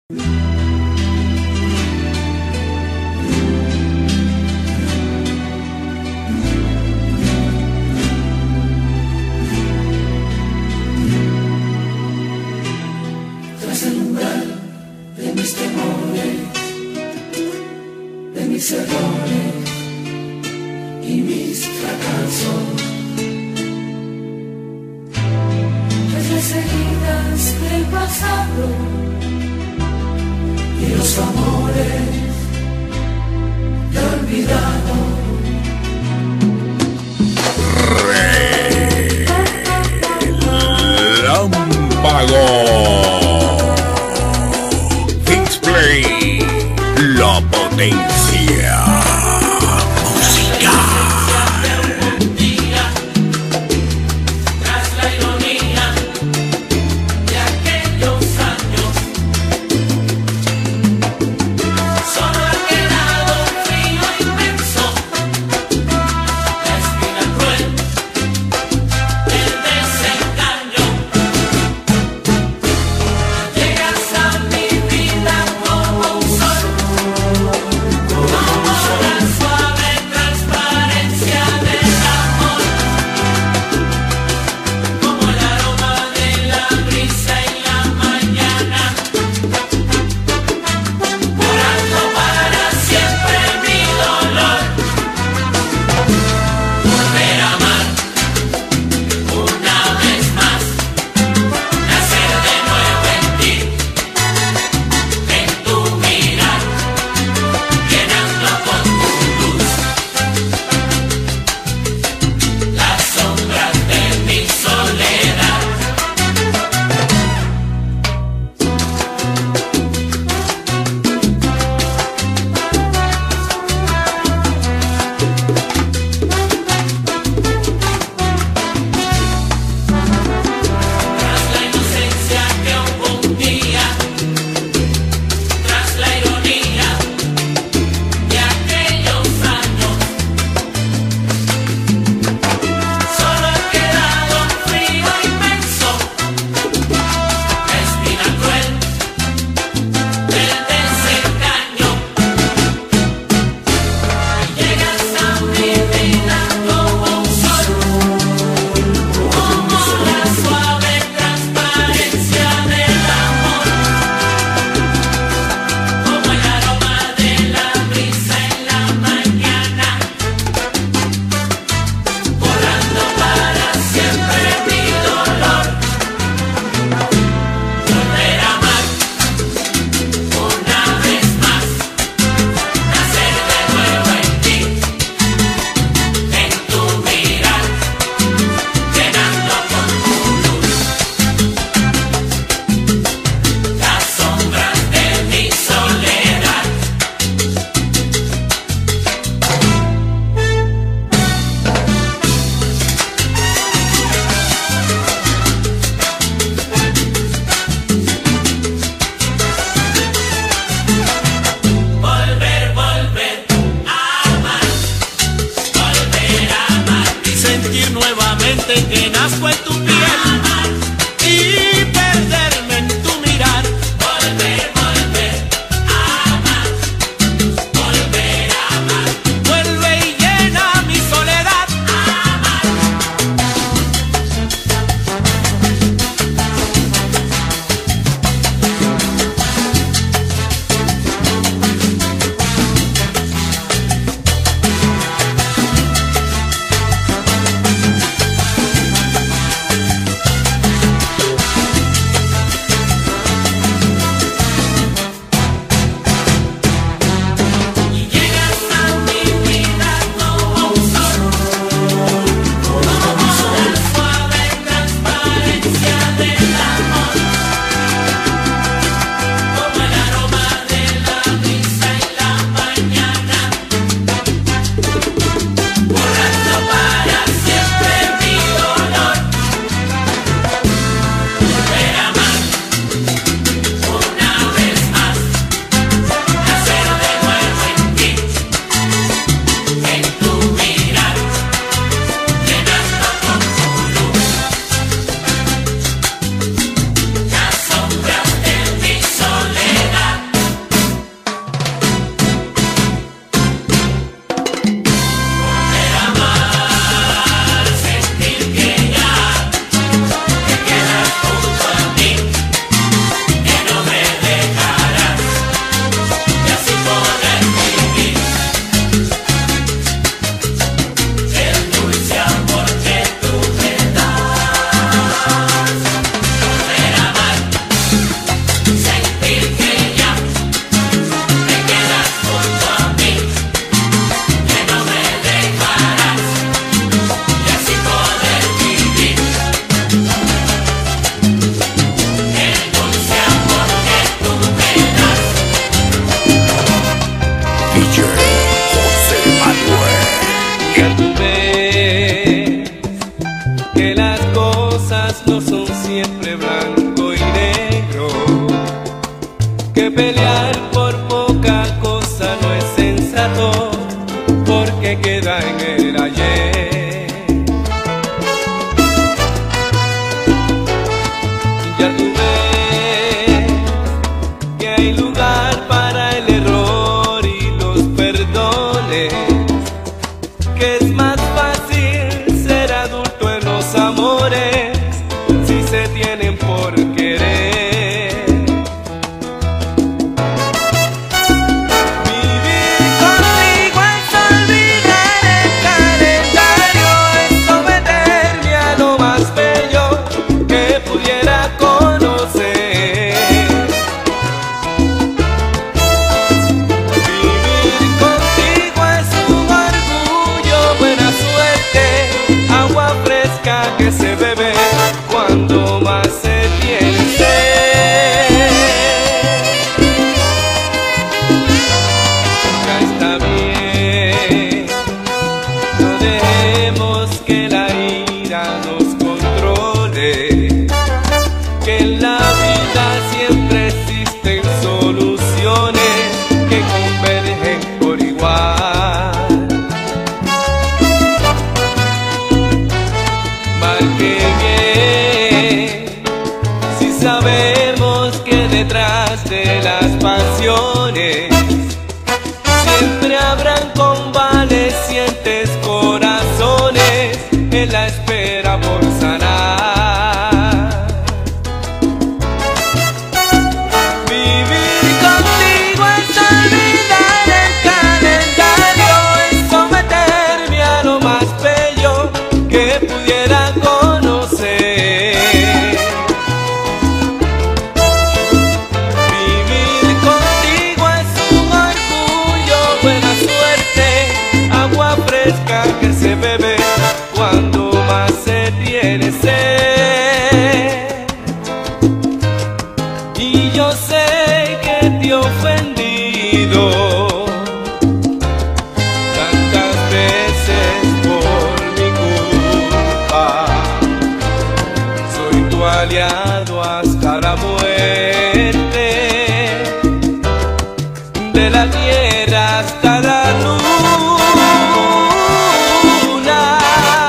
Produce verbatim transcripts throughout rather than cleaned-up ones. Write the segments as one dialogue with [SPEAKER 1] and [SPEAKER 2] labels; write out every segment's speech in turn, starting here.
[SPEAKER 1] Tras el umbral de mis temores, de mis errores y mis fracasos, tras las heridas del pasado y los amores que he olvidado.
[SPEAKER 2] Relámpago Kingsplay, la potencia musical.
[SPEAKER 1] Tras la ironía de aquellos años, solo ha quedado un frío inmenso, la espina cruel del desengaño. Llegas a mi vida como un sol, como la suave transparencia del amor, como el aroma de la brisa en la mañana, borrando para siempre mi dolor. Volver a amar una vez más, nacer de nuevo en ti, en tu mirar, llenando con tu luz las sombras de mi soledad. Tras la inocencia que hubo un día, tras la ironía de aquellos años, solo ha quedado un frío inmenso, la espina cruel del desengaño. Llegas a mi vida como un sol, como la suave transparencia del amor, como el aroma de la brisa en la mañana, borrando para siempre mi dolor. Volver a amar una vez más, nacer de nuevo en ti, en tu mirar, llenando con tu luz las sombras de mi soledad. Volver, volver a amar, volver a amar y sentir nuevamente que nazco en tu piel y perderme en tu mirar. Volver, volver a amar, volver a amar, vuelve y llena mi soledad. Amar.
[SPEAKER 3] que pelear por poca cosa no es sensato, porque queda en el ayer. Ya tú ves que hay lugar para el error y los perdones, que es más fácil ser adulto en los amores si se tienen por querer. Que se bebe cuando más se tiene sed. Ya está bien, no dejemos que la ira nos controle, que en la vida siempre existen soluciones que convergen por igual. Que bien, si sabemos que detrás de las pasiones siempre habrán convalecientes corazones en la espera por sanar. Vivir contigo es olvidar el calendario, es someterme a lo más bello que pudiera conocer. Vivir contigo es un orgullo, buena suerte, agua fresca que se bebe cuando más se tiene sed. Y yo sé que te he ofendido tantas veces por mi culpa. Soy tu aliado hasta la muerte, de la tierra hasta la luna.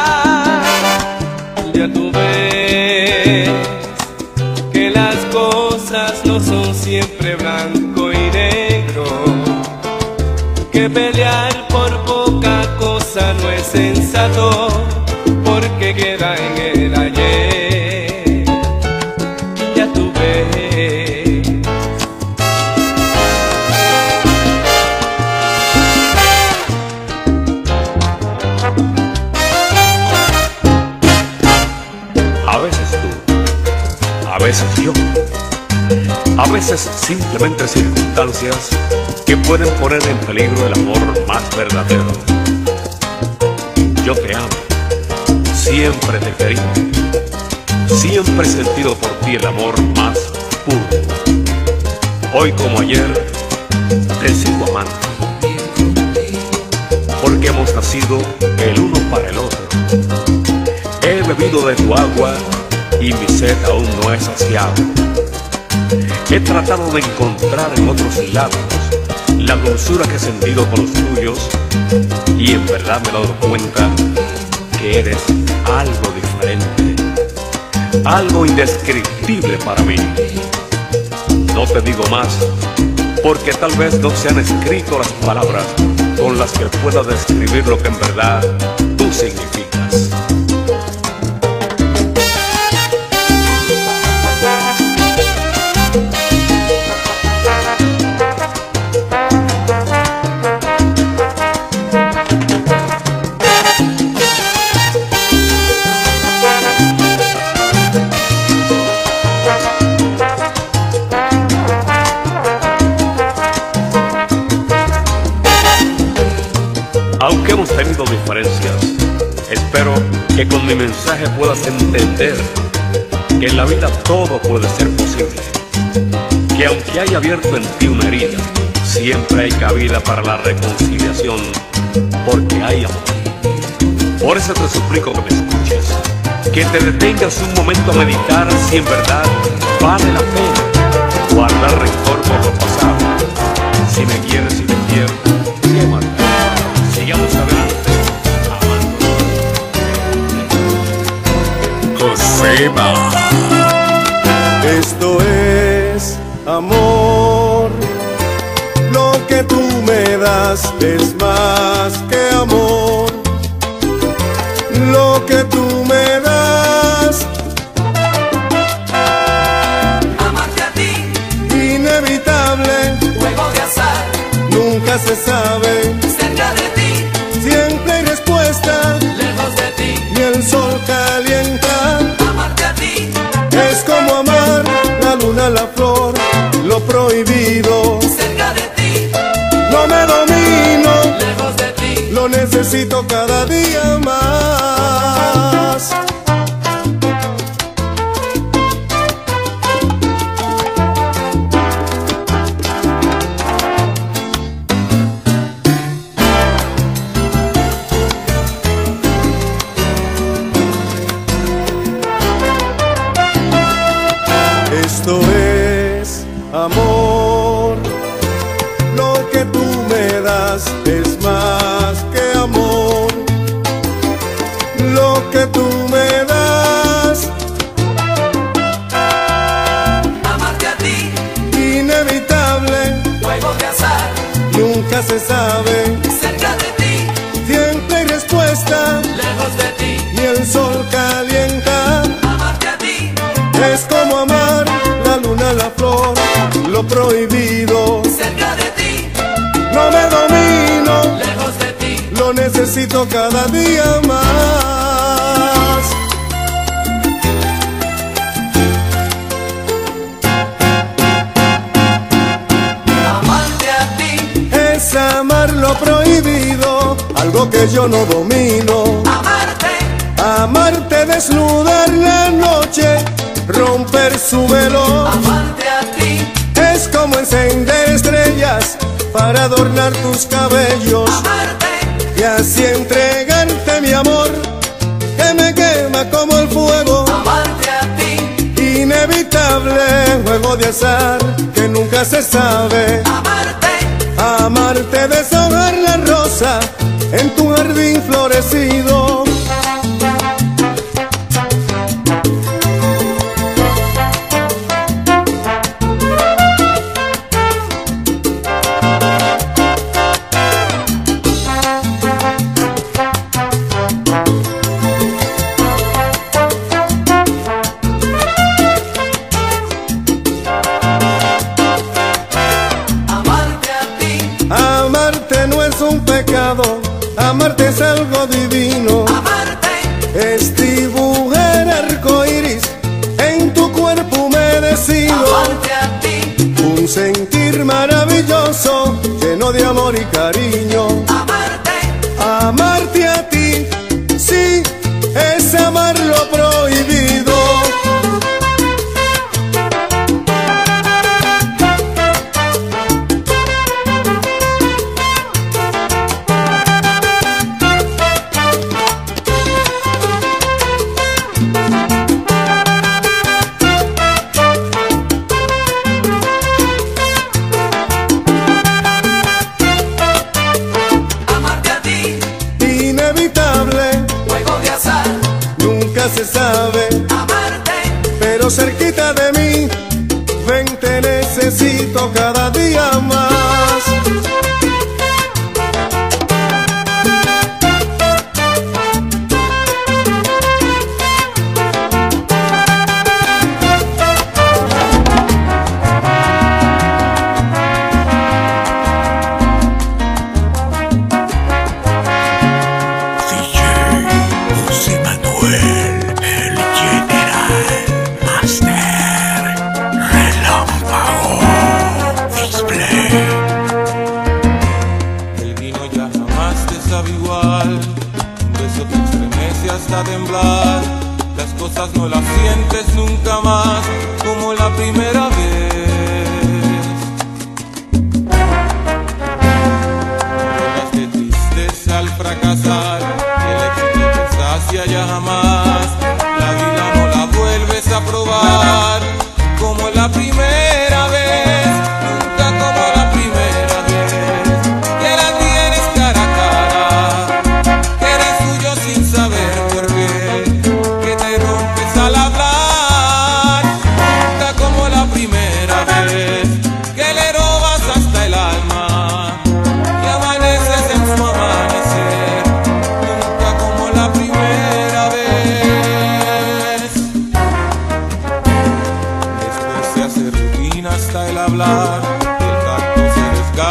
[SPEAKER 3] Ya tú ves que las cosas no son siempre blanco y negro, que pelear por poca cosa no es sensato, porque queda en el ayer. Ya tú ves.
[SPEAKER 4] A veces tú, a veces yo, a veces simplemente circunstancias que pueden poner en peligro el amor más verdadero. Yo te amo, siempre te querí, siempre he sentido por ti el amor más puro. Hoy como ayer te sigo amando, porque hemos nacido el uno para el otro. He bebido de tu agua y mi sed aún no es saciado. He tratado de encontrar en otros labios la dulzura que he sentido con los tuyos, y en verdad me he dado cuenta que eres algo diferente, algo indescriptible para mí. No te digo más, porque tal vez no se han escrito las palabras con las que pueda describir lo que en verdad tú significas. Aunque hemos tenido diferencias, espero que con mi mensaje puedas entender que en la vida todo puede ser posible, que aunque haya abierto en ti una herida, siempre hay cabida para la reconciliación, porque hay amor. Por eso te suplico que me escuches, que te detengas un momento a meditar si en verdad vale la pena guardar rencor por lo pasado.
[SPEAKER 2] Lima.
[SPEAKER 5] Esto es amor. Lo que tú me das es más que amor. Lo que tú me das,
[SPEAKER 1] Amarte a ti,
[SPEAKER 5] inevitable,
[SPEAKER 1] juego de azar,
[SPEAKER 5] nunca se sabe.
[SPEAKER 1] cerca de ti,
[SPEAKER 5] Siempre hay respuesta,
[SPEAKER 1] lejos de ti.
[SPEAKER 5] ni el sol calienta.
[SPEAKER 1] Amarte a ti,
[SPEAKER 5] Es como amar la luna, la flor, lo prohibido.
[SPEAKER 1] cerca de ti,
[SPEAKER 5] No me domino,
[SPEAKER 1] lejos de ti.
[SPEAKER 5] lo necesito cada día más. Esto es amor. Lo que tú me das es más que amor. Lo que tú me das,
[SPEAKER 1] Amarte a ti,
[SPEAKER 5] inevitable,
[SPEAKER 1] juego de azar,
[SPEAKER 5] nunca se sabe.
[SPEAKER 1] cerca de ti,
[SPEAKER 5] Siempre hay respuesta,
[SPEAKER 1] lejos de ti.
[SPEAKER 5] ni el sol calienta.
[SPEAKER 1] Amarte a ti,
[SPEAKER 5] Es como amar la luna, la flor, lo prohibido.
[SPEAKER 1] cerca de ti,
[SPEAKER 5] No me domino,
[SPEAKER 1] lejos de ti.
[SPEAKER 5] lo necesito cada día más.
[SPEAKER 1] Amarte a ti,
[SPEAKER 5] Es amar lo prohibido, algo que yo no domino.
[SPEAKER 1] amarte,
[SPEAKER 5] Amarte, desnudar la noche, romper su velo.
[SPEAKER 1] amarte a ti,
[SPEAKER 5] Es como encender estrellas para adornar tus cabellos.
[SPEAKER 1] amarte,
[SPEAKER 5] Y así entregarte mi amor, que me quema como el fuego.
[SPEAKER 1] amarte a ti,
[SPEAKER 5] Inevitable, juego de azar, que nunca se sabe.
[SPEAKER 1] amarte,
[SPEAKER 5] Amarte, deshojar la rosa en tu jardín florecido.
[SPEAKER 1] amarte a ti,
[SPEAKER 5] Amarte no es un pecado, amarte es algo divino.
[SPEAKER 1] amarte,
[SPEAKER 5] Es dibujar arcoíris en tu cuerpo humedecido.
[SPEAKER 1] amarte a ti,
[SPEAKER 5] Un sentir maravilloso, lleno de amor y cariño.
[SPEAKER 1] amarte,
[SPEAKER 5] Amarte a ti, sí, es amar lo prohibido.
[SPEAKER 1] amarte a ti,
[SPEAKER 5] Inevitable,
[SPEAKER 1] juego de azar,
[SPEAKER 5] nunca se sabe,
[SPEAKER 1] amarte,
[SPEAKER 5] pero cerquita de mí, ven, te necesito cada día más.
[SPEAKER 2] D J José Manuel, el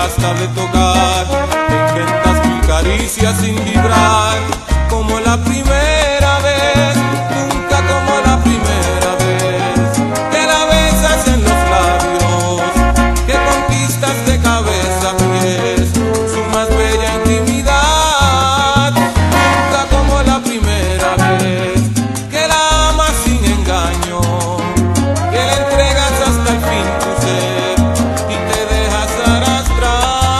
[SPEAKER 3] basta de tocar, te inventas mil caricias sin vibrar, como la primera vez, nunca como la primera vez, que la besas en los labios, que conquistas de cabeza a pies, su más bella intimidad, nunca como la primera vez, que la amas sin engaño, que le entregas hasta el fin tu ser y te dejas arrastrar.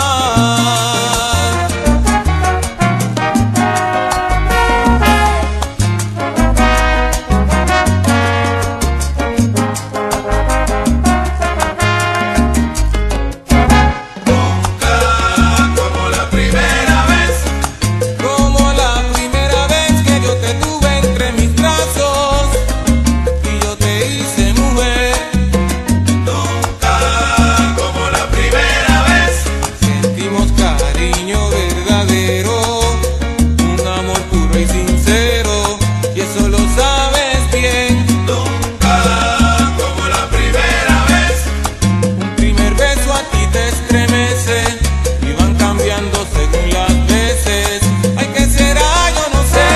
[SPEAKER 3] Nunca como la primera vez, como la primera vez que yo te tuve entre mis brazos y yo te hice mujer. Nunca como la primera vez sentimos cariño verdadero, un amor puro y sincero, y eso lo sabes bien. Nunca como la primera vez, un primer beso a ti te estremece y van cambiando según las veces. Ay, ¿qué será? Yo no sé.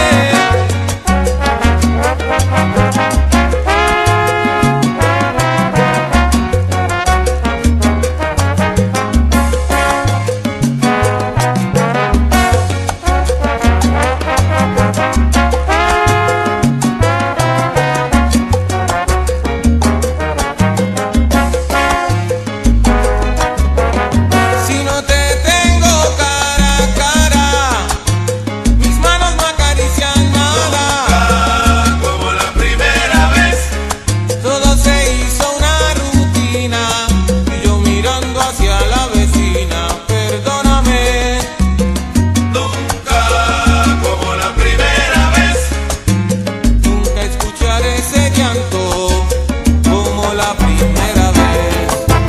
[SPEAKER 3] Si no te tengo cara a cara, mis manos no acarician nada. Nunca como la primera vez, todo se hizo una rutina y yo mirando hacia la vecina. Perdóname. Nunca como la primera vez, nunca escucharé ese llanto como la primera vez.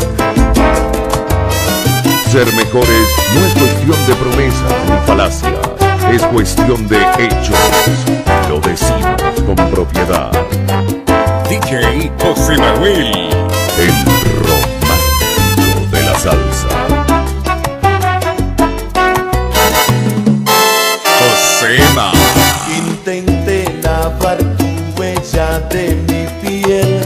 [SPEAKER 2] Ser mejores no es cuestión de promesas ni falacia, es cuestión de hechos. Lo decimos con propiedad. D J José Manuel, el romántico de la salsa. Josema.
[SPEAKER 5] Intenté lavar tu huella de mi piel,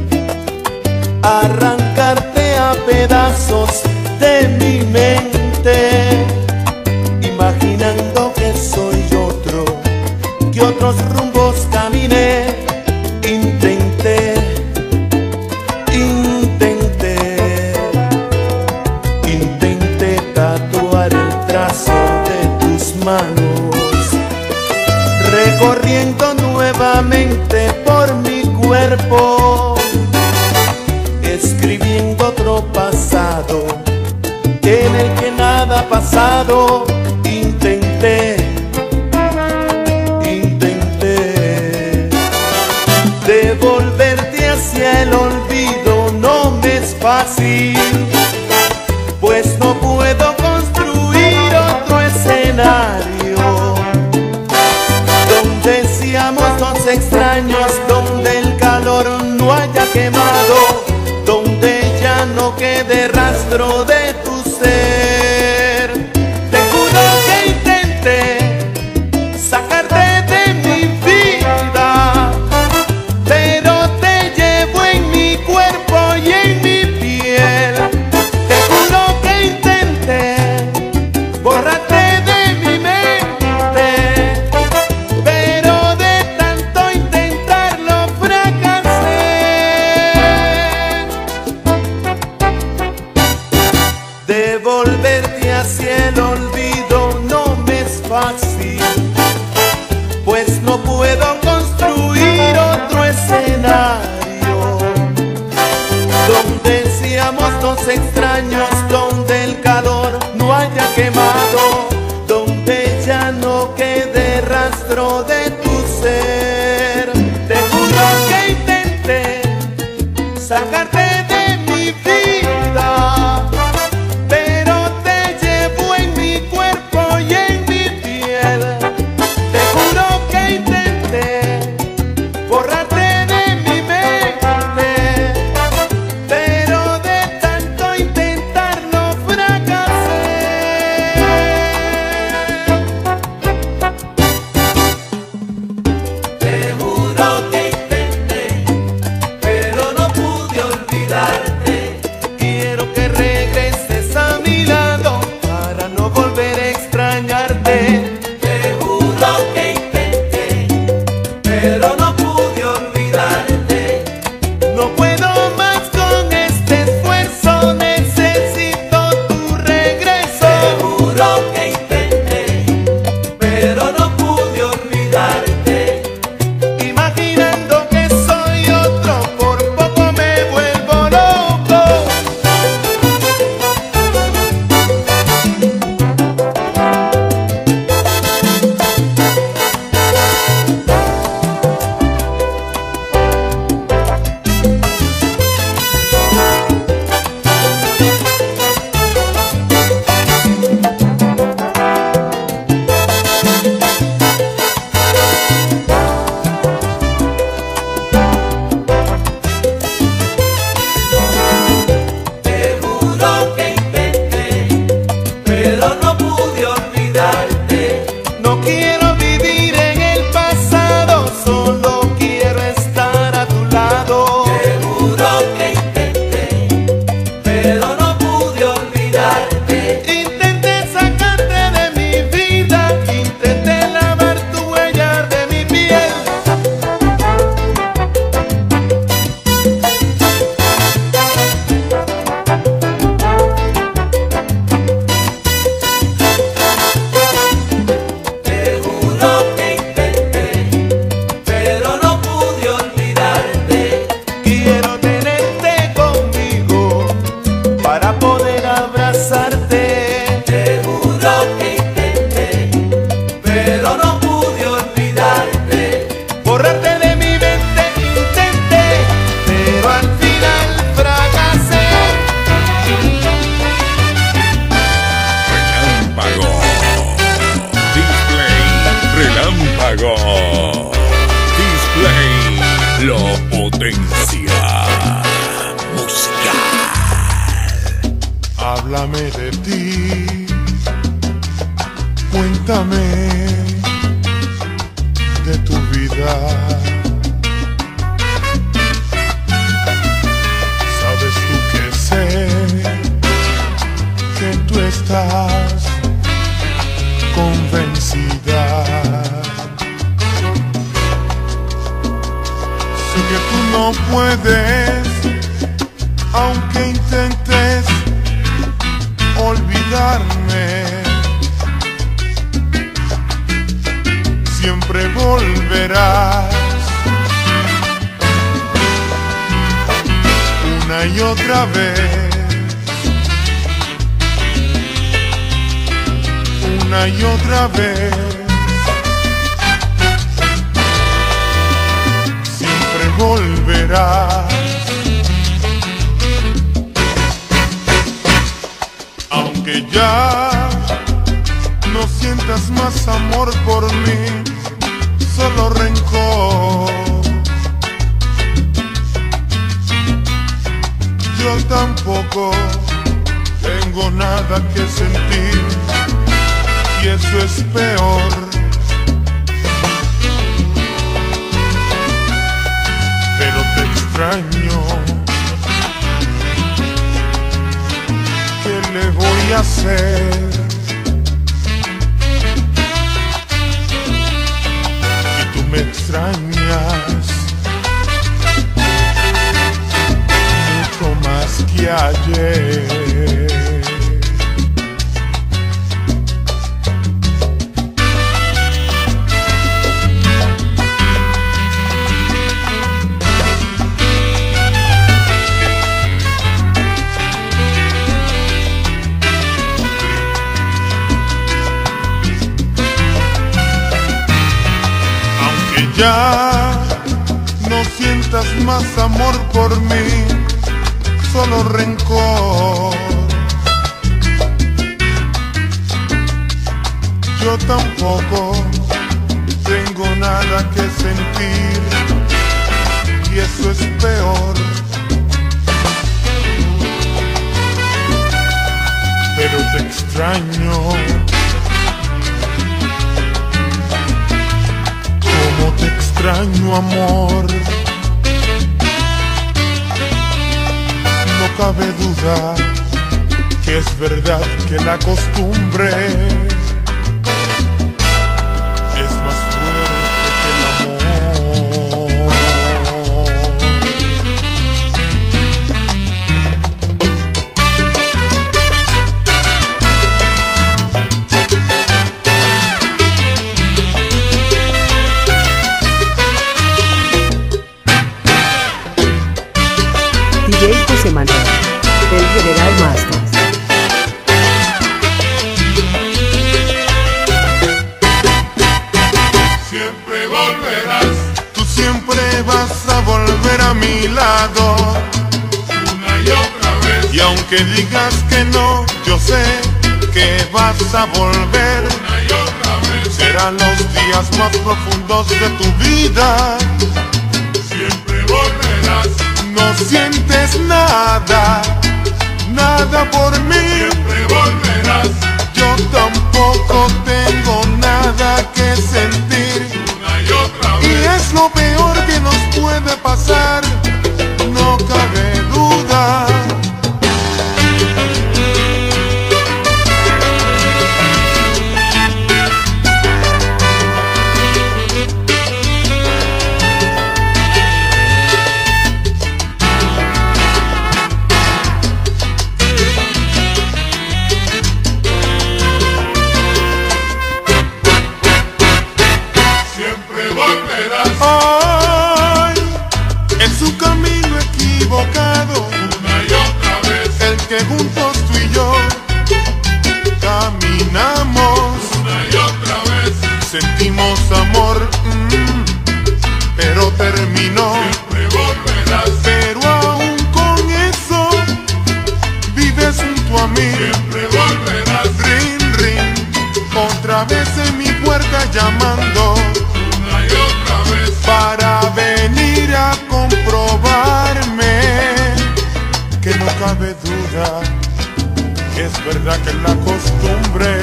[SPEAKER 5] arrancarte a pedazos de mi mente, imaginando que soy otro, que otros rumbos caminé. Intenté, intenté, intenté tatuar el trazo de tus manos, recorriendo nuevamente por mi cuerpo, escribiendo otro pasado en el que nada ha pasado. Intenté, intenté devolverte hacia el olvido, no me es fácil, pues no puedo construir otro escenario donde seamos dos extraños, donde el calor no haya quemado, donde ya no quede rastro de tu ser. Te juro que intenté sacarte de mi vida, pero te llevo en mi cuerpo y en mi piel. Te juro que intenté borrarte de mi mente, pero de tanto intentarlo fracasé. Devolverte hacia el olvido no me es fácil, pues no puedo construir otro escenario donde seamos dos extraños, donde el calor no haya quemado, donde ya no quede rastro de tu ser. Te juro que intenté sacarte de mi vida, pero te llevo en mi cuerpo y en mi piel. Te juro que intenté borrarte de mi mente, pero de tanto intentarlo fracasé.
[SPEAKER 2] Potencia musical.
[SPEAKER 6] Háblame de ti, cuéntame de tu vida. Sabes tú que sé que tú estás convencida. Sé que tú no puedes, aunque intentes olvidarme. Siempre volverás una y otra vez, una y otra vez. Siempre volverás. Aunque ya no sientas más amor por mí, solo rencor. Yo tampoco tengo nada que sentir, y eso es peor. Pero te extraño. ¿Qué le voy a hacer? Me extrañas mucho más que ayer. Ya no sientas más amor por mí, solo rencor. Yo tampoco tengo nada que sentir, y eso es peor. Pero te extraño. Te extraño, amor. No cabe duda que es verdad que la costumbre es más fuerte que el amor.
[SPEAKER 7] D J José Manuel, el General Masters.
[SPEAKER 6] Siempre volverás, tú siempre vas a volver a mi lado, una y otra vez. Y aunque digas que no, yo sé que vas a volver, una y otra vez. Serán los días más profundos de tu vida. Siempre volverás. No sientes nada, nada por mí. Siempre volverás. Yo tampoco tengo nada que sentir, una y otra vez. Y es lo peor que nos puede pasar, no cabe duda. Ay, en su camino equivocado, una y otra vez, el que juntos tú y yo caminamos, una y otra vez, sentimos amor, mmm, pero terminó. Siempre volverás. Pero aún con eso vives junto a mí. Siempre volverás. Ring, ring, otra vez en mi puerta llamando, para venir a comprobar es verdad que la costumbre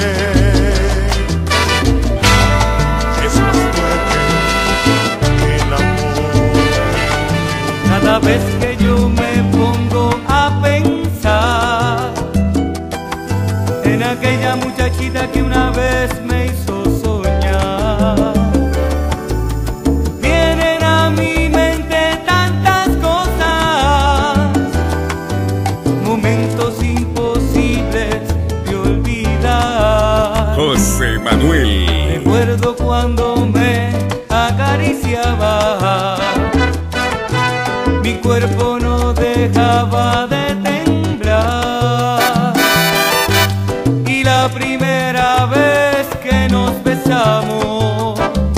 [SPEAKER 6] es más fuerte que el amor.
[SPEAKER 3] Cada vez que yo me pongo a pensar en aquella muchachita que una vez me hizo soñar, vienen a mi mente tantas cosas, momentos imposibles de olvidar.
[SPEAKER 2] José Manuel.
[SPEAKER 3] Recuerdo cuando me acariciaba, mi cuerpo no dejaba de temblar, y la primera vez que nos besamos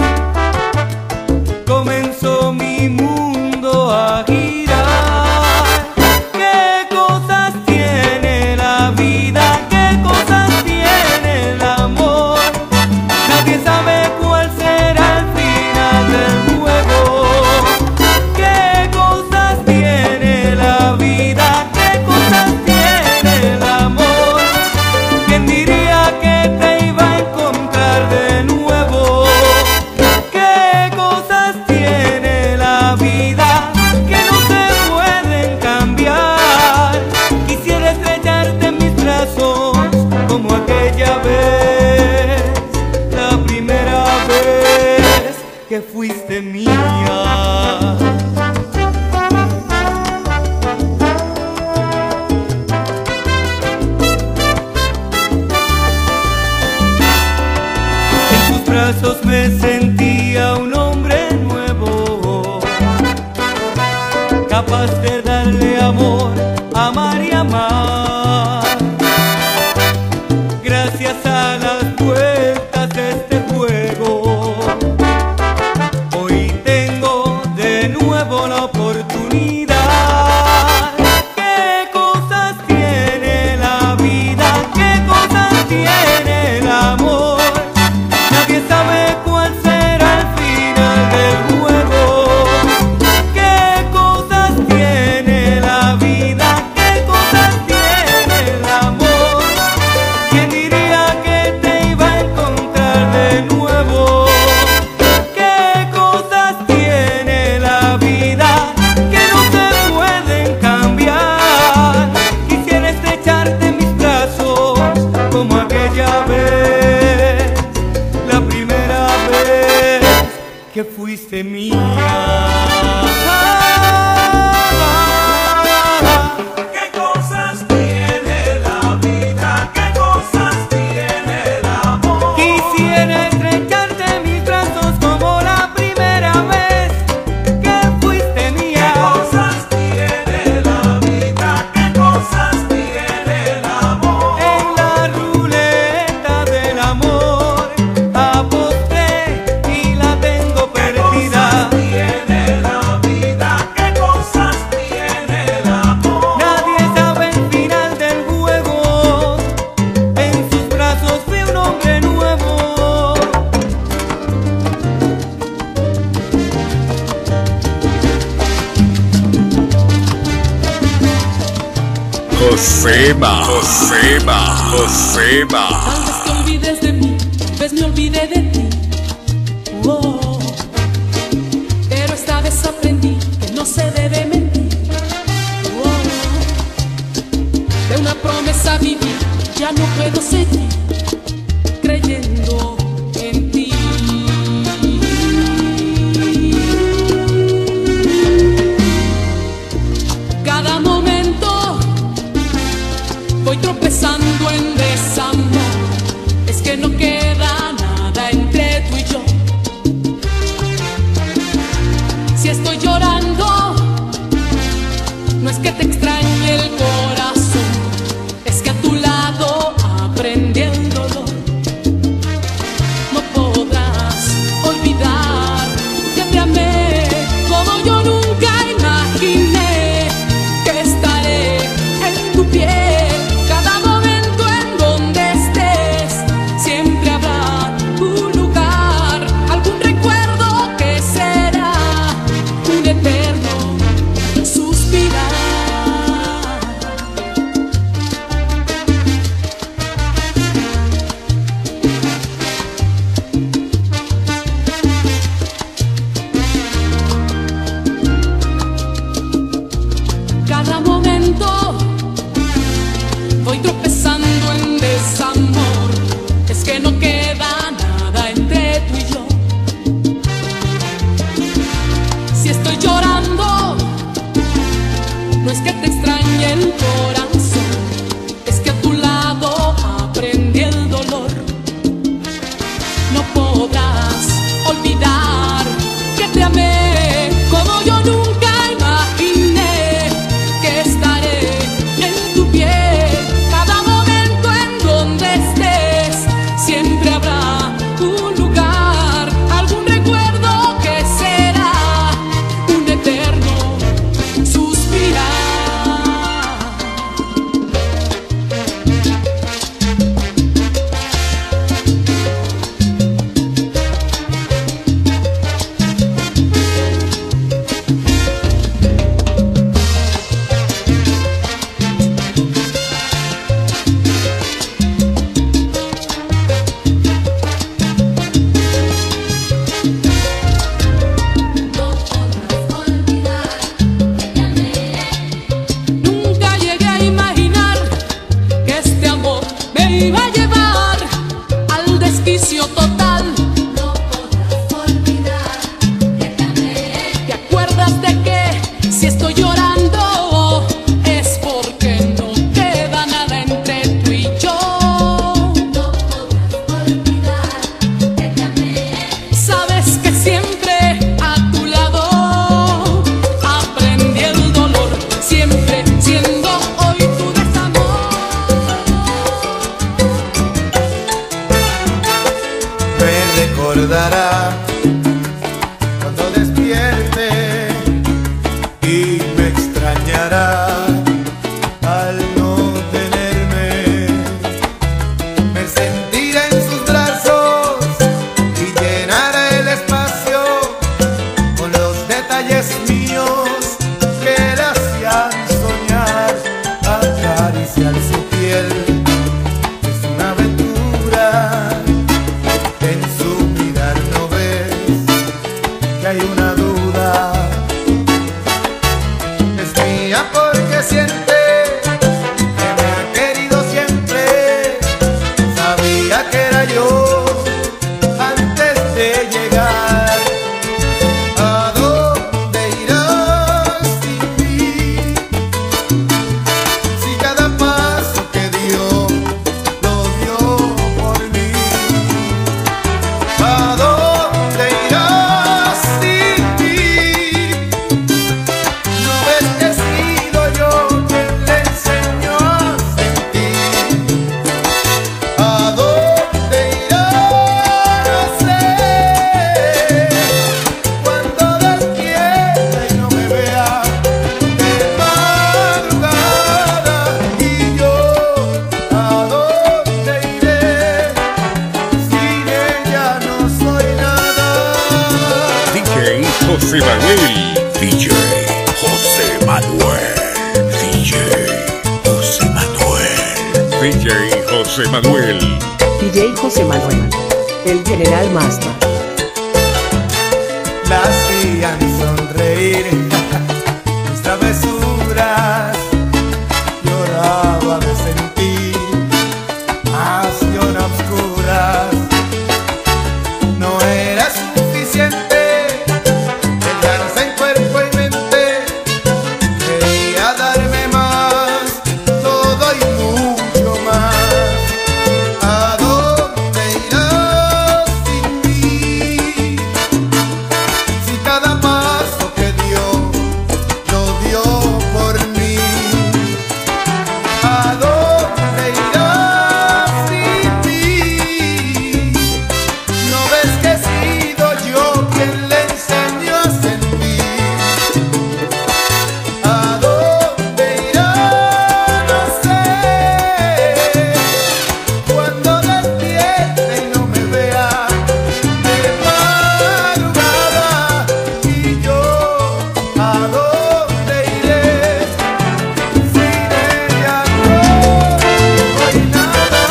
[SPEAKER 3] comenzó mi mundo a girar. ¿Qué cosas tiene la vida? ¿Qué cosas tiene el amor? Nadie sabe cuál será el final del juego. ¿Qué cosas tiene la vida? ¿Qué cosas tiene el amor? ¿Quién diría que te iba a encontrar de nuevo? ¿Qué cosas tiene la vida que no se pueden cambiar? Quisiera estrellarte en mis brazos como aquella vez, la primera vez que fuiste mía. En sus brazos me sentía un hombre nuevo, capaz de darle amor, amar y amar. Gracias a las vueltas de este juego, hoy tengo de nuevo la oportunidad. ¿Qué cosas tiene la vida? ¿Qué cosas tiene el amor? Nadie sabe cuál será el final del juego. ¿Qué cosas tiene la vida? ¿Qué cosas tiene el amor? ¿Quién diría que te iba a encontrar de nuevo? ¿Qué cosas tiene la vida que no se pueden cambiar? Quisiera estrecharte en mis brazos como aquella vez, la primera vez que fuiste mía.
[SPEAKER 1] ¿Qué cosas tiene la vida? ¿Qué cosas tiene el amor?
[SPEAKER 3] Quisiera estrecharte en mis brazos como la primera vez que fuiste mía.
[SPEAKER 1] ¿Qué cosas tiene la vida? ¿Qué cosas tiene el amor?
[SPEAKER 3] En la ruleta del amor aposté y la tengo
[SPEAKER 1] ¿Qué
[SPEAKER 3] perdida.
[SPEAKER 1] cosas tiene la vida? ¿Qué cosas tiene el amor?
[SPEAKER 3] Nadie sabe el final del juego. En sus brazos vi un hombre nuevo.
[SPEAKER 2] Josema. Josema. Josema.
[SPEAKER 8] Tal vez te olvides de mí, vez me olvidé de ti. Oh, pero esta vez aprendí que no se debe mentir. Oh, de una promesa viví, ya no puedo seguir creyendo en ti. Cada momento voy tropezando en desamor. Es que no queda nada entre tú y yo. Si estoy llorando, no es que te extrañe el corazón, es que a tu lado aprendí el dolor. No podrás olvidar que te amé como yo nunca imaginé que estaré en tu piel cada momento en tropezando en desamor. Es que no queda nada entre tú y yo. Si estoy llorando, no es que te extrañe el corazón, es que a tu lado aprendí el dolor. No podrás olvidar que te amé como yo nunca imaginé, que estaré en tu piel cada momento en donde estés. Siempre habrá un lugar, algún recuerdo que será un eterno suspirar. Nunca llegué a imaginar que este amor me iba a llevar al desquicio total. No podrás olvidar que te amé. ¿Te acuerdas de que si estoy llorando es porque no queda nada entre tú y yo? No podrás olvidar que te amé. Sabes que siempre a tu lado aprendí el dolor, siempre siendo hoy tu desamor.
[SPEAKER 5] Me recordará cuando despierte y me extrañará al no tenerme. Me sentiré en sus brazos y llenará el espacio con los detalles míos que le hacían soñar. Acariciar su piel es una aventura. En su mirar no ves que hay una duda. Es mía porque siente que me ha querido siempre. Sabía que era yo antes de llegar. ¿A dónde irás sin mí? Si cada paso que dio lo dio por mí. ¿A dónde irás sin mí? ¿No ves que he sido yo quien le enseñó a sentir? ¿A dónde irás? No sé. Cuando despierta y no me vea de madrugada. Y yo, ¿a dónde iré? Sin ella no soy nada.
[SPEAKER 2] D J José Manuel. D J José Manuel. D J José Manuel. D J José Manuel.
[SPEAKER 7] D J José Manuel, el General Master.
[SPEAKER 5] La hacían sonreír mis travesuras. Lloraba de sentir pasión obscura. No era suficiente dejarse en cuerpo y mente. Quería darme más, todo y mucho más. ¿A dónde irás sin mí? Si cada paso que dio lo dio por mí. ¿A dónde irás sin mí? ¿No ves que he sido yo quien le enseñó a sentir? ¿A dónde irás? No sé. Cuando despierte y no me vea de madrugada. Y yo, ¿a dónde iré? Sin ella no soy nada.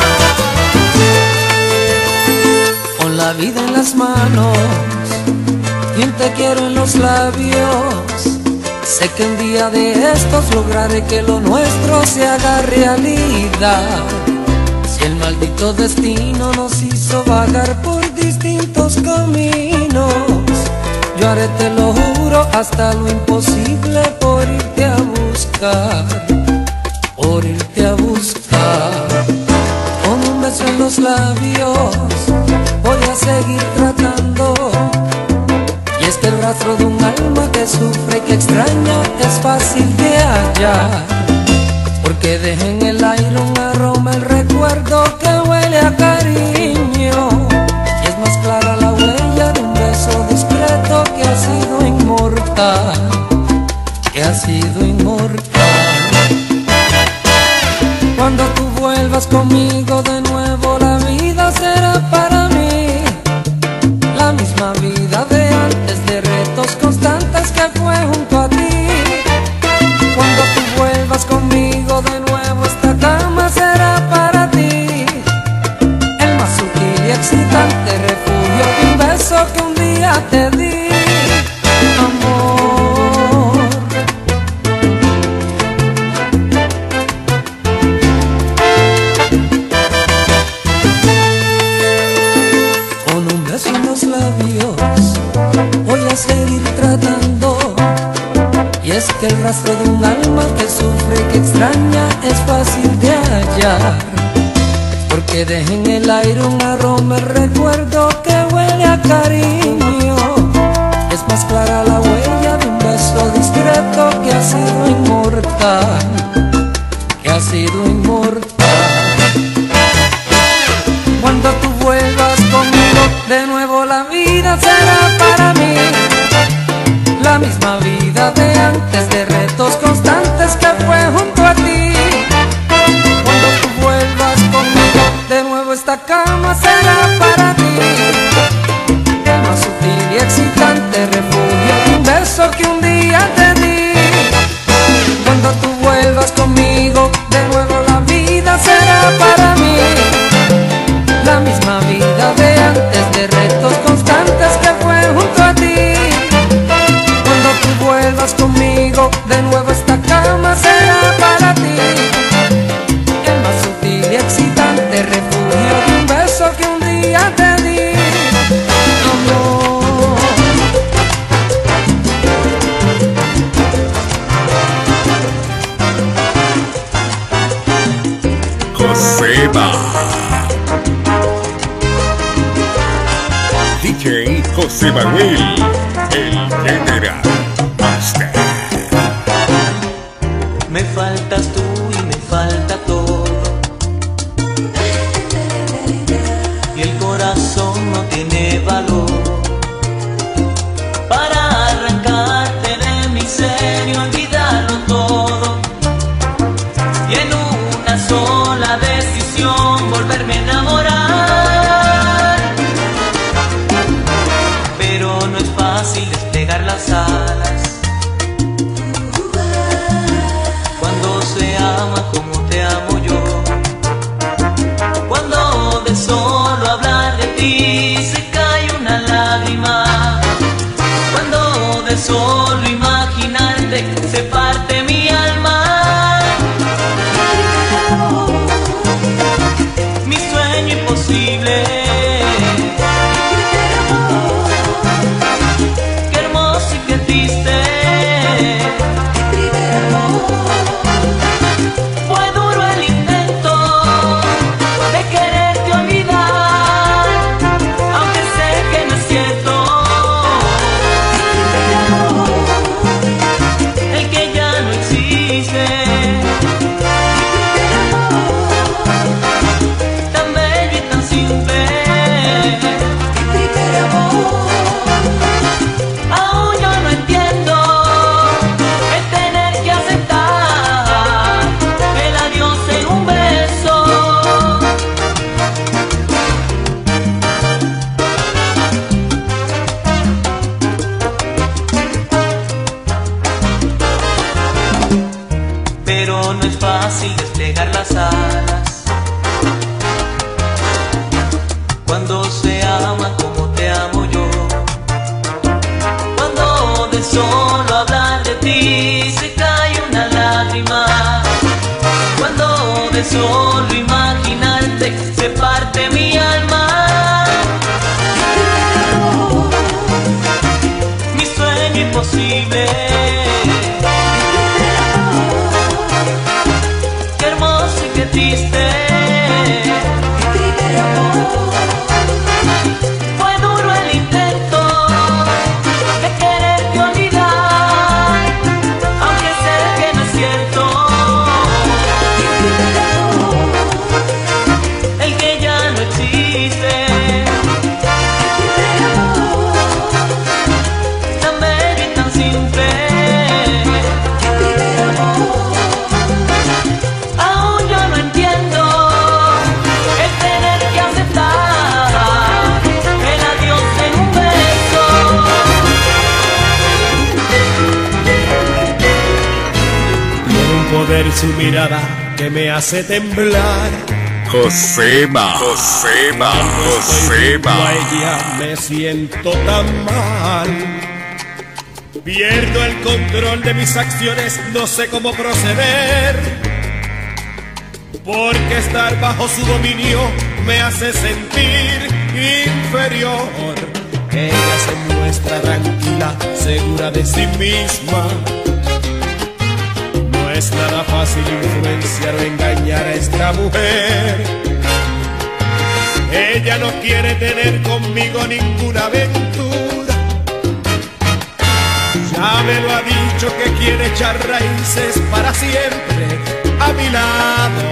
[SPEAKER 3] Con la vida en las manos y un te quiero en los labios,
[SPEAKER 9] Sé que un día de estos lograré que lo nuestro se haga realidad. Si el maldito destino nos hizo vagar por distintos caminos, yo haré, te lo juro, hasta lo imposible por irte a buscar, por irte a buscar. Con un beso en los labios voy a seguir tratando. Y es que el rastro de un alma que sufre y que extraña es fácil de hallar, porque deja en el aire un aroma, el recuerdo que huele a cariño. Y es más clara la huella de un beso discreto que ha sido inmortal, que ha sido inmortal. Cuando tú vuelvas conmigo de nuevo, la vida será para mí la misma vida de antes, de retos constantes que fue junto a ti. Cuando tú vuelvas conmigo de nuevo, esta cama será para ti el más sutil y excitante refugio de un beso que un día te di, amor. Con un beso en los labios voy a seguir tratando. Y es que el rastro de un alma que sufre y que extraña es fácil de hallar, porque deja en el aire un aroma, el recuerdo que huele a cariño. Es más clara la huella de un beso discreto que ha sido inmortal, que ha sido inmortal. Cuando tú vuelvas conmigo de nuevo, la vida será para mí la misma vida de antes, de retos constantes que fue junto a ti. Cuando tú vuelvas conmigo de nuevo, esta cama será para ti el más sutil y excitante refugio de un beso que un día te di. Cuando tú vuelvas conmigo de nuevo, la vida será para mí la misma vida de antes, de retos constantes que fue junto a ti. Cuando tú vuelvas conmigo de nuevo, esta cama será para ti el más sutil y excitante refugio de un beso que un día te di, amor.
[SPEAKER 2] Joseba, D J José Manuel, el General Master.
[SPEAKER 3] Me faltas tú y me falta todo, y el corazón no tiene valor para arrancarte de mi ser y olvidarlo todo, y en una sola decisión volverme a enamorar. Pero no es fácil desplegar las alas cuando se ama como te amo yo. Cuando de solo hablar de ti se cae una lágrima, cuando de solo imaginarte se parte mi alma. Mi sueño imposible, qué hermoso y qué triste. Fue duro el intento de quererte olvidar, aunque sé que no es cierto el que ya no existe. Tan bello y tan simple, aún yo no entiendo el tener que aceptar el adiós en un beso. Pero no es fácil desplegar las alas cuando se ama como te amo yo. Cuando de solo hablar de ti solo imaginarte se parte mi alma. Mi sueño imposible. Qué hermoso y qué triste. Fue duro el intento de quererte olvidar, aunque sé que no es cierto el que ya no existe. Tan bello y tan simple. Aún yo no entiendo el tener que aceptar el adiós en un beso.
[SPEAKER 1] Tiene un poder su mirada que me hace temblar.
[SPEAKER 2] Josema, Josema, Josema.
[SPEAKER 1] A ella me siento tan mal. Pierdo el control de mis acciones, no sé cómo proceder. Porque estar bajo su dominio me hace sentir inferior. Ella se muestra tranquila, segura de sí misma. No es nada fácil influenciar o engañar a esta mujer. Ella no quiere tener conmigo ninguna aventura. Ya me lo ha dicho que quiere echar raíces para siempre a mi lado.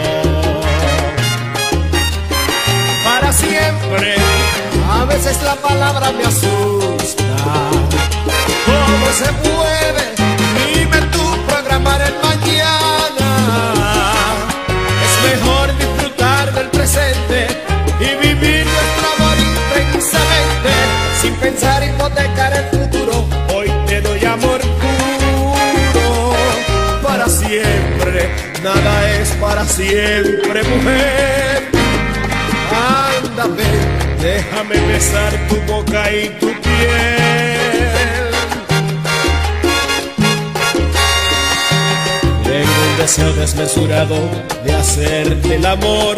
[SPEAKER 1] Para siempre. A veces la palabra me asusta. ¿Cómo se puede? Dime tú programar el mañana. Es mejor disfrutar del presente y vivir nuestro amor intensamente, sin pensar hipotecar el futuro. Hoy te doy amor puro para siempre. Nada es para siempre, mujer. Anda, ven, déjame besar tu boca y tu piel. Tengo un deseo desmesurado de hacerte el amor.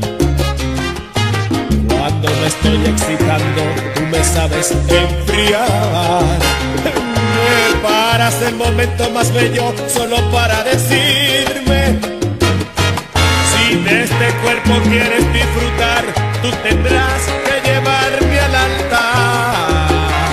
[SPEAKER 1] Cuando me estoy excitando, tú me sabes enfriar. Me paras el momento más bello solo para decirme: si de este cuerpo quieres disfrutar, tú tendrás que llevarme al altar.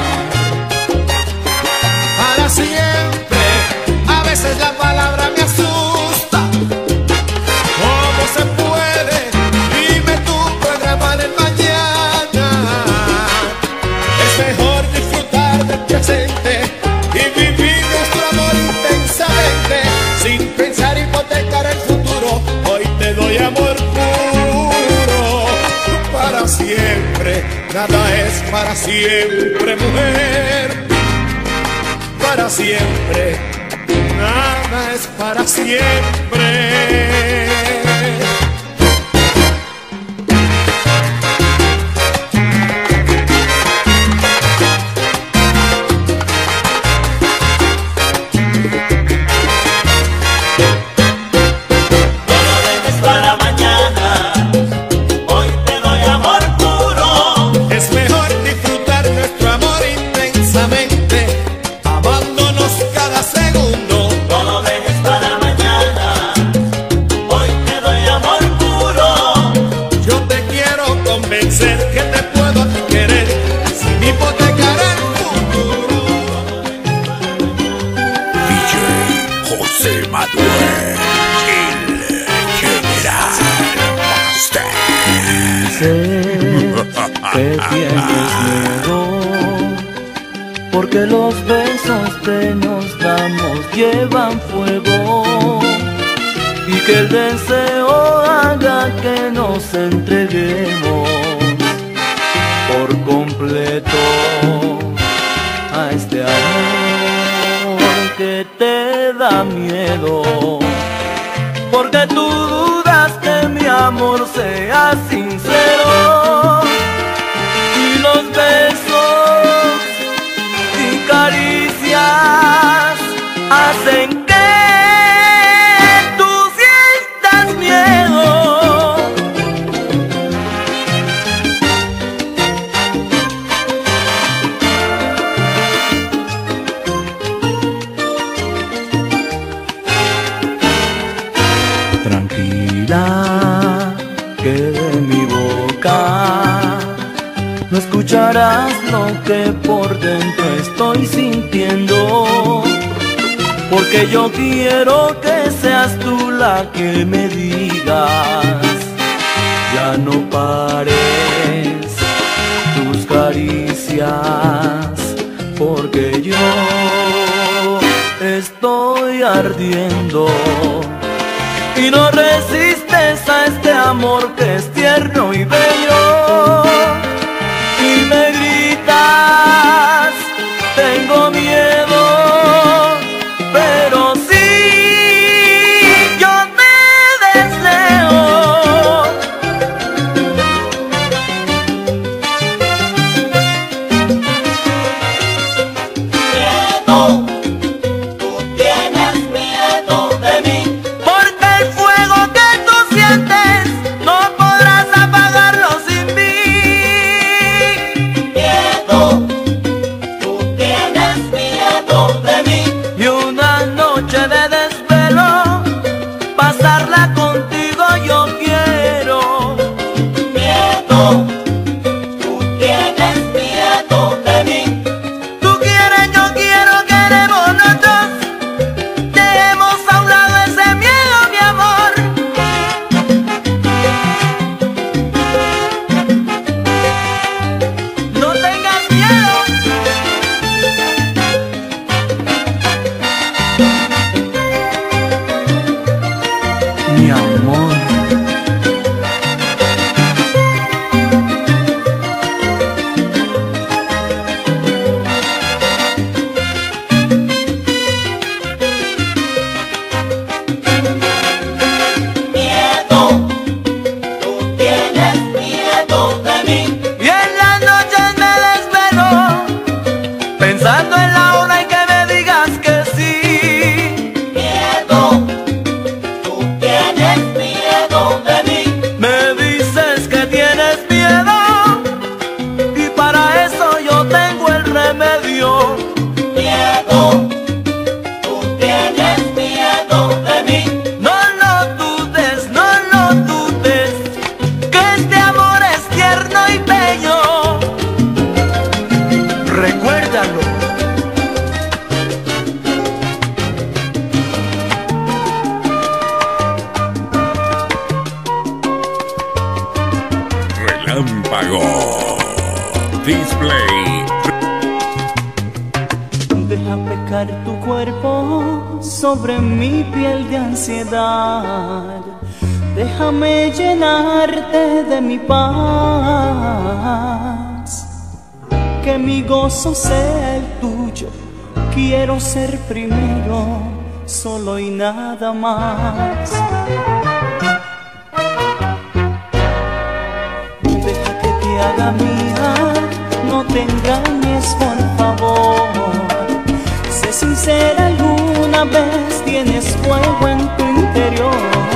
[SPEAKER 1] Para siempre. A veces la palabra me asusta. ¿Cómo se puede? Dime tú programar el mañana. Es mejor disfrutar del presente y vivir nuestro amor intensamente, sin pensar hipotecar el futuro. Hoy te doy amor puro para siempre. Nada es para siempre, mujer. Para siempre. Nada es para siempre.
[SPEAKER 10] Que tienes miedo, porque los besos que nos damos llevan fuego, y que el deseo haga que nos entreguemos por completo a este amor que te da miedo, porque tú dudas que mi amor sea sincero. Y los besos y caricias hacen que tú sientas miedo. de mi boca no escucharás lo que por dentro estoy sintiendo, porque yo quiero que seas tú la que me digas, ya no pares tus caricias, porque yo estoy ardiendo y no resistes a este amor que es tierno y bello, y me gritas, tengo miedo, pero sí, yo te deseo.
[SPEAKER 1] Miedo, tú tienes miedo de mí,
[SPEAKER 10] Porque el fuego que tú sientes no podrás apagarlo sin mí.
[SPEAKER 1] miedo, tú tienes miedo de mí.
[SPEAKER 10] Y una noche de desvelo, pasarla contigo yo quiero.
[SPEAKER 1] Miedo, tú tienes miedo de mí.
[SPEAKER 10] Tú quieres, yo quiero, queremos los dos. Dejemos a un lado ese miedo, mi amor. No tengas miedo. Mi amor.
[SPEAKER 1] Miedo, tú tienes miedo de mí.
[SPEAKER 10] Y en las noches me desvelo, pensando en la hora en que me digas que sí.
[SPEAKER 1] Miedo, tú tienes miedo de mí.
[SPEAKER 10] Me dices que tienes miedo, y para eso yo tengo el remedio.
[SPEAKER 1] Miedo, tú tienes miedo de mí.
[SPEAKER 10] No lo dudes, no lo dudes, que este amor es tierno y bello. Recuérdalo.
[SPEAKER 2] Relámpago Display.
[SPEAKER 10] Deja pecar tu cuerpo sobre mi piel de ansiedad. Déjame llenarte de mi paz. Que mi gozo sea el tuyo. Quiero ser primero, solo y nada más. Deja que te haga mía, no te engañes por favor. Sé sincera, alguna vez tienes fuego en tu interior.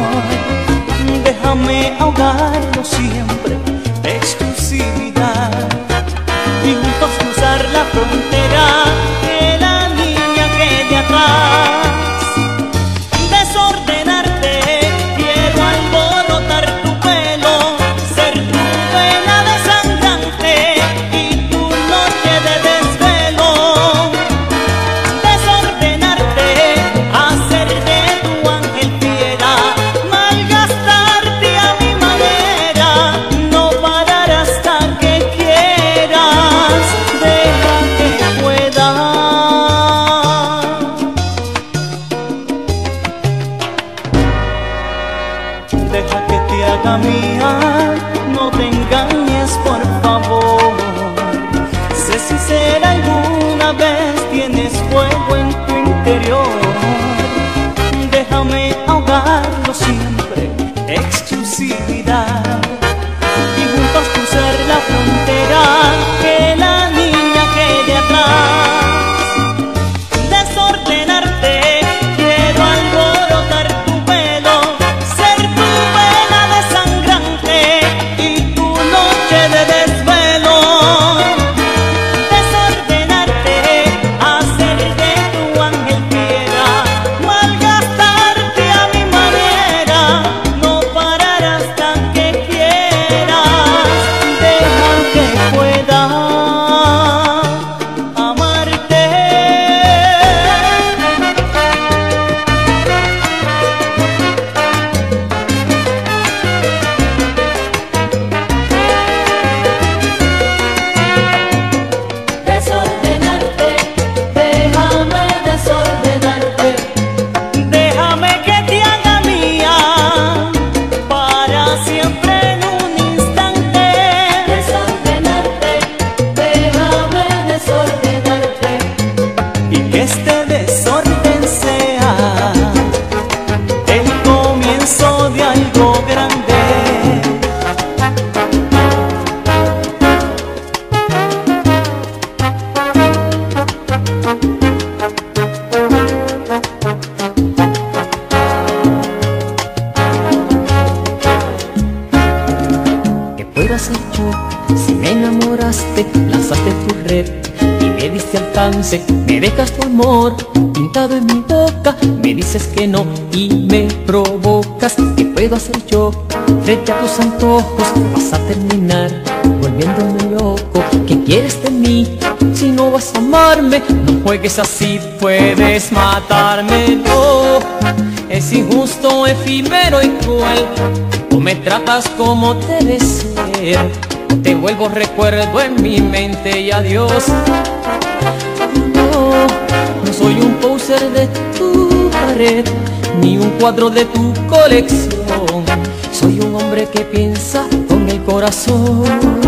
[SPEAKER 10] Déjame ahogarlo siempre, exclusividad, y juntos cruzar la frontera, que la niña quede atrás. Desordenarte, quiero alborotar tu pelo, ser tu vela desangrante y tu noche de desvelo. Desordenarte, hacer de tu ángel fiera, malgastarte a mi manera.
[SPEAKER 9] puedo hacer yo? Si me enamoraste, lanzaste tu red y me diste alcance, me dejas tu amor pintado en mi boca, me dices que no y me provocas. ¿Qué puedo hacer yo? Frente a tus antojos vas a terminar volviéndome loco. ¿Qué quieres de mí? Si no vas a amarme, no juegues así, puedes matarme. No, es injusto, efímero y cruel. Tú me tratas como debe ser, te vuelvo recuerdo en mi mente y adiós. No, no soy un poser de tu pared, ni un cuadro de tu colección. Soy un hombre que piensa con el corazón.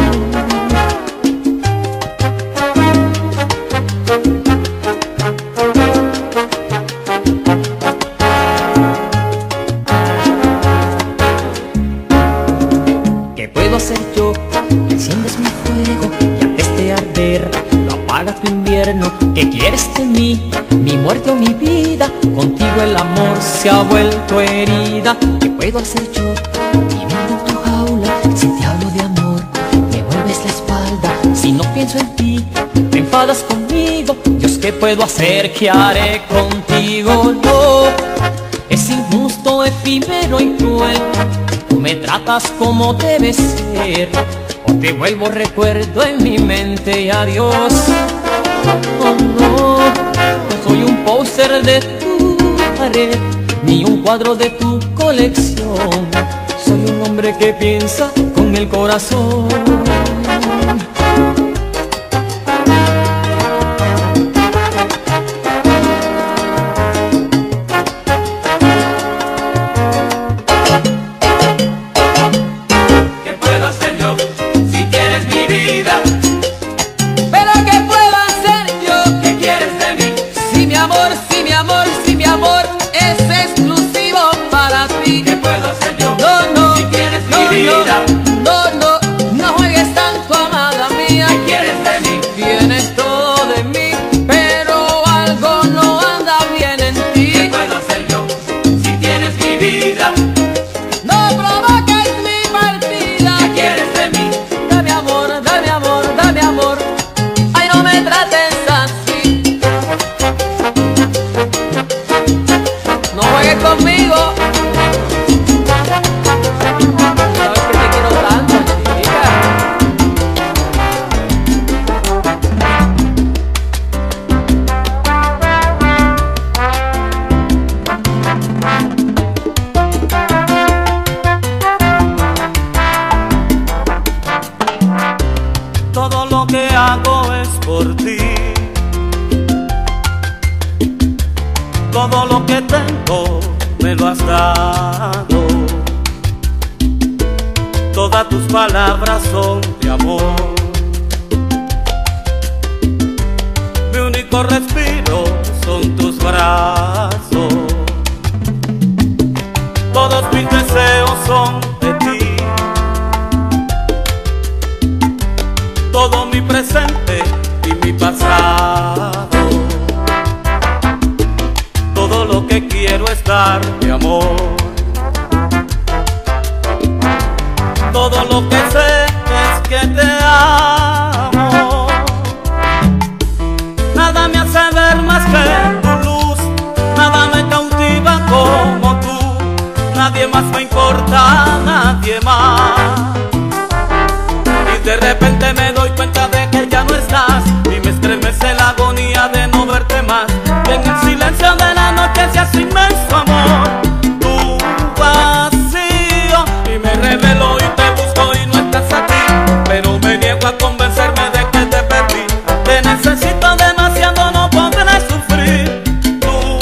[SPEAKER 9] ¿Qué puedo hacer yo? Enciendes mi fuego y antes de arder lo apaga tu invierno. ¿Qué quieres de mí? Mi muerte o mi vida, contigo el amor se ha vuelto herida. ¿Qué puedo hacer yo? Viviendo en tu jaula, si te hablo de amor, me vuelves la espalda. Si no pienso en ti, te enfadas conmigo. Dios, ¿qué puedo hacer? ¿Qué haré contigo? No, es injusto, efímero y cruel. Tú me tratas como debes ser, o te vuelvo recuerdo en mi mente y adiós. Oh no, no soy un póster de tu pared, ni un cuadro de tu colección. Soy un hombre que piensa con el corazón.
[SPEAKER 10] Todo lo que tengo me lo has dado. Todas tus palabras son de amor. Mi único respiro son tus brazos. Todos mis deseos son de ti. Todo mi presente y mi pasado. Todo lo que quiero es darte amor. Todo lo que sé es que te amo. Nada me hace ver más que tu luz. Nada me cautiva como tú. Nadie más me importa, nadie más. Y de repente me doy cuenta de que ya no estás. Y me estremece la agonía de no verte más. Y en el silencio de la noche se hace inmenso amor. Tu vacío. Y me revelo y te busco y no estás aquí. Pero me niego a convencerme de que te perdí. Te necesito demasiado, no podré sufrir. Tu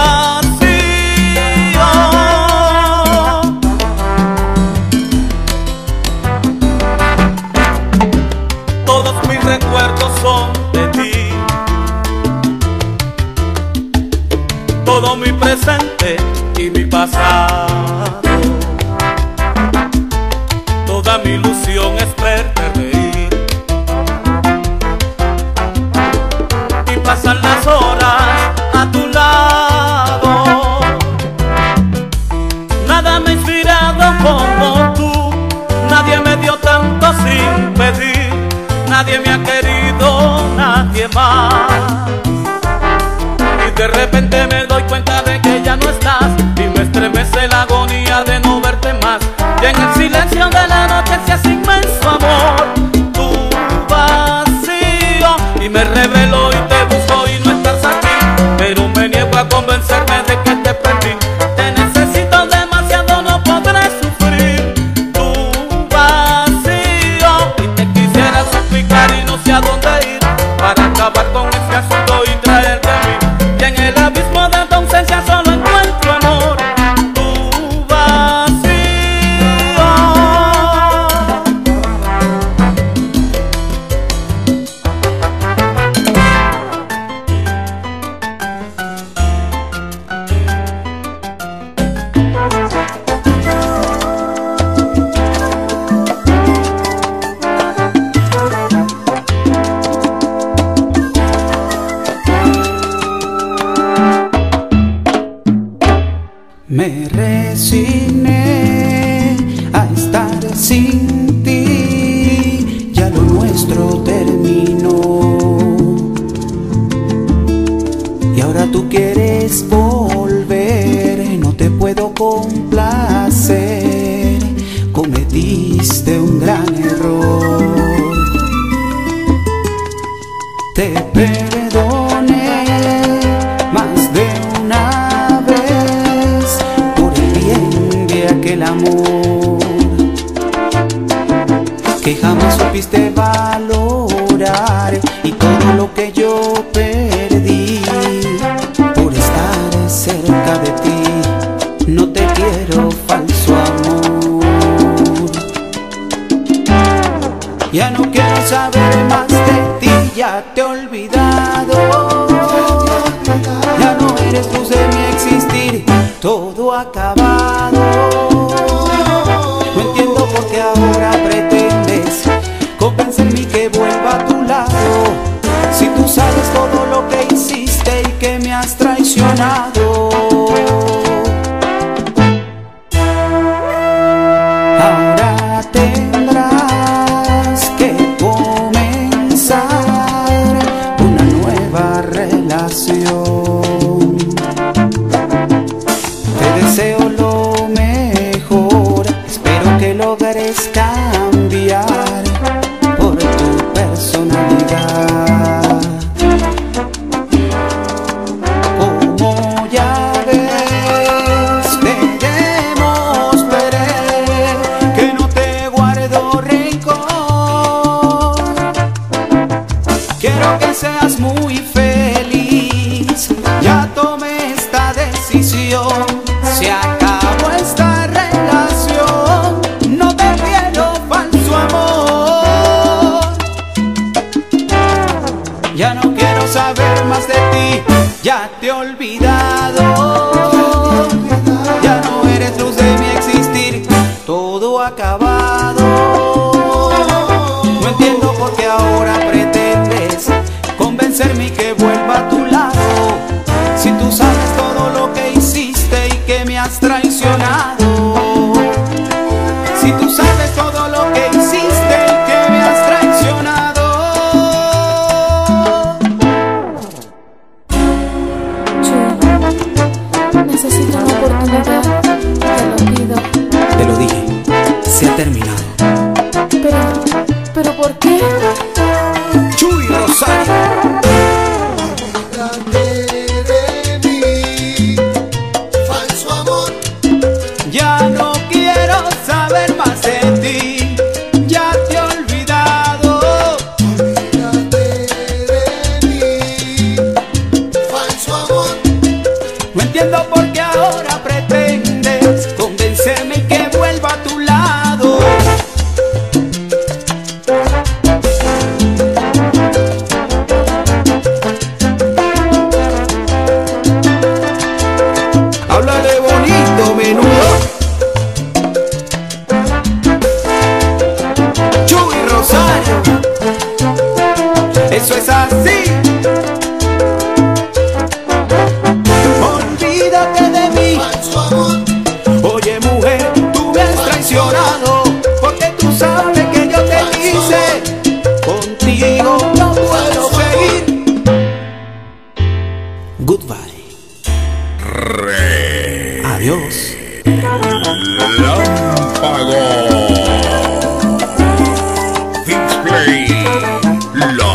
[SPEAKER 10] vacío. Todos mis recuerdos son de ti. Todo mi presente y mi pasado. Toda mi ilusión es verte reír. Y pasan las horas a tu lado. Nada me ha inspirado como tú. Nadie me dio tanto
[SPEAKER 3] nadie me ha querido, nadie más. Y de repente me doy cuenta de que ya no estás, y me estremece la agonía de no verte más. Y en el silencio de la noche se hace inmenso amor, tu vacío, y me revelo y te busco y no estás aquí, pero me niego a convencerme de que te perdí. Te necesito demasiado, no podré sufrir tu vacío, y te quisiera suplicar y no sé a dónde ir para acabar con este asunto y traerte a mí. Y en el abismo de tu ausencia solo encuentro amor, tu vacío.
[SPEAKER 11] Me resigné a estar sin ti, ya lo nuestro terminó. Y ahora tú quieres volver, no te puedo complacer, cometiste un gran error. Te perdoné más de una vez por el bien de aquel amor que jamás supiste valorar, y todo lo que yo perdí por estar cerca de ti. No te quiero, falso amor. Ya no quiero saber más de ti, ya te he olvidado. Ya no eres luz de mi existir, todo acabado. No entiendo por qué ahora pretendes convencerme que vuelva a tu lado, si tú sabes todo lo que hiciste y que me has traicionado. Ahora tendrás que comenzar una nueva relación. Te deseo lo mejor, espero que logres cambiar por tu personalidad. Como ya ves, te demostré que no te guardo rencor. Quiero que seas muy feliz, ya tomé esta decisión. Se acabó esta relación, no te quiero, falso amor. Ya no quiero saber más de ti, ya te he olvidado. Ya no eres luz de mi existir, todo acabado. No entiendo por qué ahora pretendes convencerme que vuelva a tu lado, si tú sabes todo lo que hiciste y que me has traicionado. Si tú sabes todo lo que hiciste y que me has traicionado.
[SPEAKER 8] Necesito una oportunidad, te lo pido.
[SPEAKER 11] Te lo dije, se ha terminado.
[SPEAKER 8] Pero, pero ¿por qué?
[SPEAKER 11] Chuy Rosario. Ya no quiero saber más de ti, ya te he olvidado. Olvídate de mí, falso amor. No entiendo por qué ahora pretendes convencerme que vuelva a tu lado. Háblale bonito, menudo. Chuy Rosario, eso es así. Olvídate de mí, falso amor. Oye mujer, tú me has traicionado, porque tú sabes que yo te quise. Contigo
[SPEAKER 2] La